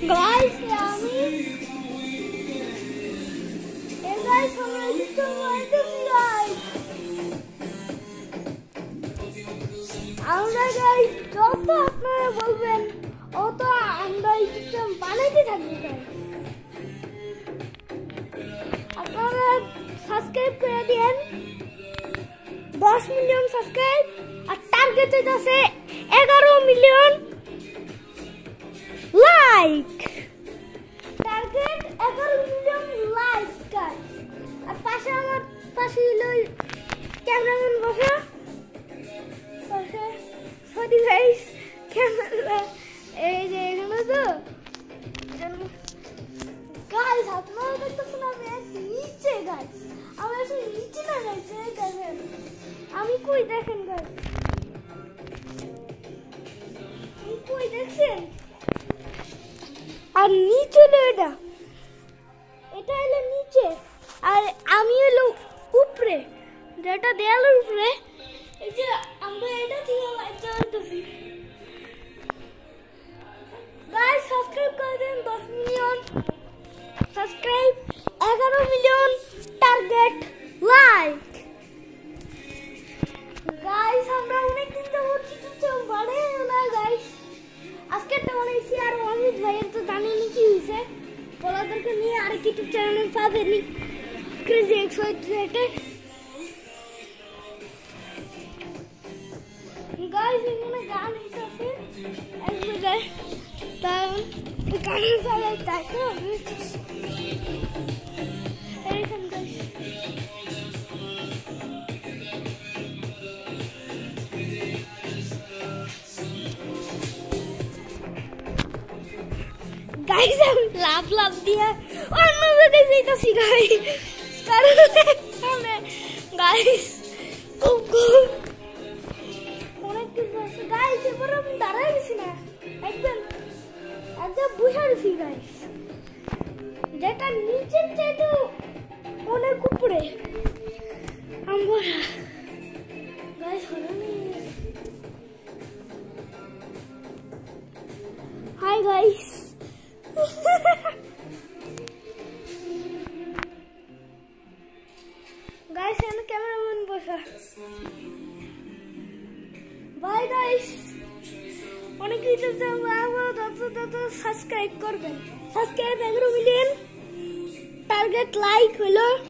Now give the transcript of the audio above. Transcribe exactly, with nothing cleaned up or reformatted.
Guys, আমি এই guys আমরা কিছু বলতেছি guys আমরা guys যত আপনারা বলবেন অত আমরা এই সিস্টেম বানাইতে থাকবো guys আপনারা সাবস্ক্রাইব করে দিন দশ মিলিয়ন সাবস্ক্রাইব আর টার্গেট আছে এগারো মিলিয়ন লাইক টার্গেট এগারো মিলিয়ন লাইক গাইস আর পাশে আমার পাশে হলো ক্যামেরাম্যান বসে পাশে সরি গাইস ক্যামেরা এই যে এখানে তো গাইস আপনারা দেখতেছেন আমি নিচে গাইস আমি আসলে নিচে না গাইস এই দেখেন আমি কই দেখেন গাইস আমি কই দেখছেন আর নিচে হলো এটা এটা হলো নিচে আর আমি হলো উপরে যেটা দেয়ালের উপরে এই যে আমরা এটা দিয়ে লাইট জ্বালাতেছি গাইস সাবস্ক্রাইব করে দেন দশ মিলিয়ন সাবস্ক্রাইব এগারো মিলিয়ন টার্গেট লাইক গাইস আমরা অনেক দিন ধরে কিছু বাড়ে না গাইস আজকে তো বানাইছি আর অমিত ভাইয়ের তো জানেনই কি হয়েছে ওনাদেরকে নিয়ে আর কি ইউটিউব চ্যানেলে পাবেনই ক্রেজি এক্সাইটেড গাইস এখানে গান হইতেছে এক জায়গায় তাই গানের জায়গায় তাকে এরকম গাইস গাইস আমি লাভ লাভ দিয়ে অন্য জায়গায় যাইতাছি গাইস কারণ এখানে গাইস খুব খুব অনেক কিছু আছে গাইস এবার আমি দাঁড়াই গেছি না একদম একদম বসে গেছি গাইস যেটা নিচের চাইতে অনেক উপরে আমরা guys hi guys guys and cameraman বসা bye guys অনেক কিছু যত সাবস্ক্রাইব করবেন সাবস্ক্রাইব এগারো মিলিয়ন টার্গেট লাইক হলো